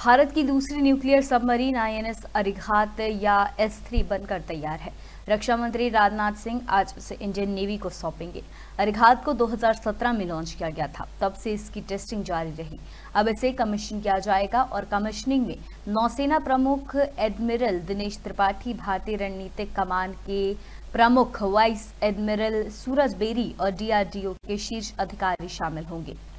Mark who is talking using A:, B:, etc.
A: भारत की दूसरी nuclear submarine INS Arihant या S3 बनकर तैयार है। रक्षा मंत्री राजनाथ सिंह आज उसे इंडियन नेवी को सौंपेंगे। अरिहंत को 2017 में लॉन्च किया गया था, तब से इसकी टेस्टिंग जारी रही। अब इसे कमीशन किया जाएगा और कमीशनिंग में नौसेना प्रमुख एडमिरल दिनेश त्रिपाठी, भारतीय रणनीतिक कमान के प्रमुख वाइस एडमिरल सूरज बेरी और DRDO के शीर्ष अधिकारी शामिल होंगे।